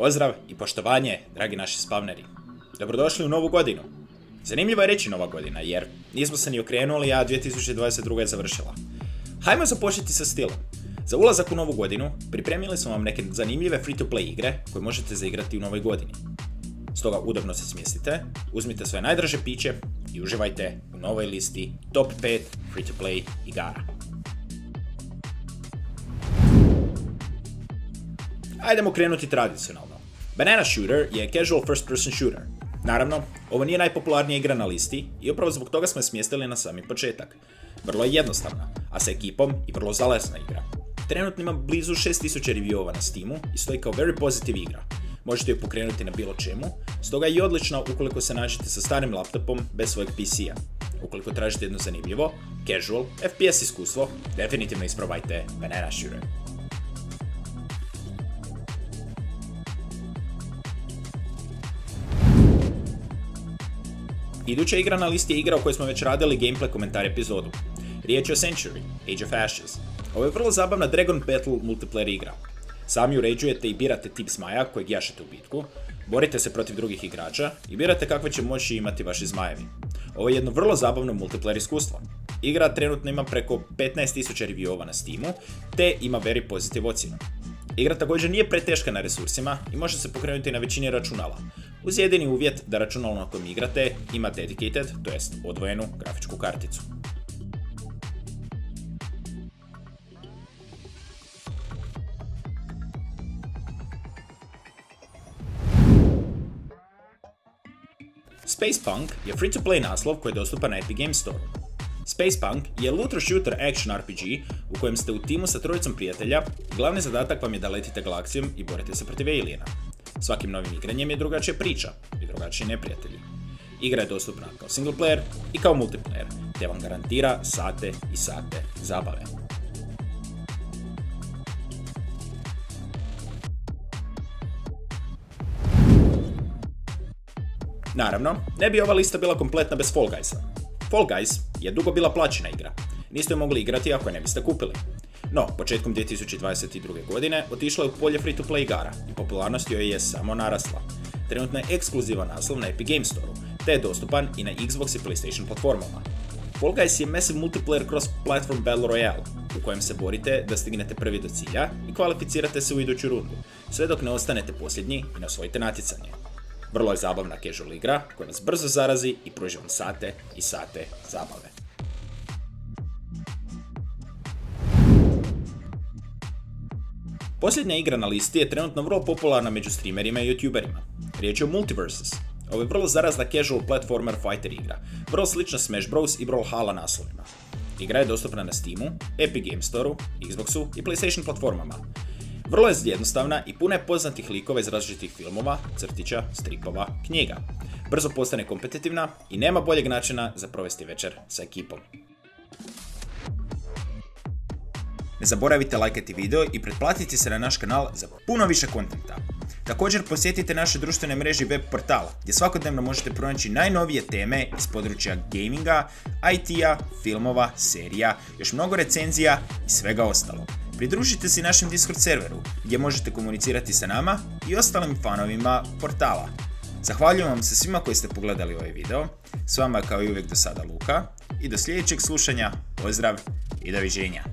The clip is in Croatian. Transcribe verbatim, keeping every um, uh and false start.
Pozdrav i poštovanje, dragi naši spavneri. Dobrodošli u novu godinu. Zanimljivo je reći nova godina, jer nismo se ni okrenuli, a dvije tisuće dvadeset druga je završila. Hajmo započeti sa stilom. Za ulazak u novu godinu pripremili smo vam neke zanimljive free-to-play igre koje možete zaigrati u novoj godini. Stoga udobno se smjestite, uzmite svoje najdraže piće i uživajte u novoj listi top pet free-to-play igara. Ajdemo krenuti tradicionalno. Banana Shooter je casual first person shooter. Naravno, ovo nije najpopularnija igra na listi i upravo zbog toga smo je smjestili na sami početak. Vrlo je jednostavna, a sa ekipom i vrlo zalesna igra. Trenutno ima blizu šest tisuća reviewova na Steamu i stoji kao very positive igra. Možete ju pokrenuti na bilo čemu, stoga je i odlična ukoliko se nađete sa starim laptopom bez svojeg P C-a. Ukoliko tražite jedno zanimljivo, casual, F P S iskustvo, definitivno isprobajte Banana Shooter. Iduća igra na listi je igra o kojoj smo već radili gameplay komentar epizodu. Riječ je o Century, Age of Ashes. Ovo je vrlo zabavna Dragon Battle multiplayer igra. Sami uređujete i birate tip zmaja kojeg jašete u bitku, borite se protiv drugih igrača i birate kakve će moći imati vaši zmajevi. Ovo je jedno vrlo zabavno multiplayer iskustvo. Igra trenutno ima preko petnaest tisuća reviewova na Steamu, te ima very pozitiv ocjenu. Igra također nije preteška na resursima i može se pokrenuti na većini računala, uz jedini uvjet da računalo na kojem igrate ima dedicated, to jest odvojenu grafičku karticu. Spacepunk je free-to-play naslov koji je dostupan na Epic Games Store. Spacepunk je looter shooter action R P G u kojem ste u timu sa trojicom prijatelja, glavni zadatak vam je da letite galaksijom i borite se protiv aliena. Svakim novim igranjem je drugačija priča i drugačiji neprijatelji. Igra je dostupna kao single player i kao multiplayer, te vam garantira sate i sate zabave. Naravno, ne bi ova lista bila kompletna bez Fall Guysa. Fall Guys je dugo bila plaćena igra. Niste ju mogli igrati ako je ne biste kupili. No, početkom dvije tisuće dvadeset druge. godine otišla je u polje free-to-play igara i popularnost joj je samo narasla. Trenutno je ekskluzivan naslov na Epic Games Store-u, te je dostupan i na Xbox i PlayStation platformama. Fall Guys je massive multiplayer cross-platform battle royale, u kojem se borite da stignete prvi do cilja i kvalificirate se u iduću rundu, sve dok ne ostanete posljednji i ne osvojite natjecanje. Vrlo je zabavna casual igra koja vas brzo zarazi i pruži vam sate i sate zabave. Posljednja igra na listi je trenutno vrlo popularna među streamerima i youtuberima. Riječ je o Multiversus. Ovo je vrlo zarazna casual platformer fighter igra, vrlo slična Smash Bros i Brawlhalla naslovima. Igra je dostupna na Steamu, Epic Games Store-u, Xboxu i PlayStation platformama. Vrlo je jednostavna i puna je poznatih likova iz različitih filmova, crtića, stripova, knjiga. Brzo postane kompetitivna i nema boljeg načina za provesti večer sa ekipom. Ne zaboravite lajkati video i pretplatiti se na naš kanal za puno više kontenta. Također posjetite naše društvene mreže i web portala gdje svakodnevno možete pronaći najnovije teme iz područja gaminga, I T-a, filmova, serija, još mnogo recenzija i svega ostalog. Pridružite se našem Discord serveru gdje možete komunicirati sa nama i ostalim fanovima portala. Zahvaljujem vam se svima koji ste pogledali ovaj video, s vama kao i uvijek do sada Luka i do sljedećeg slušanja, pozdrav i doviđenja.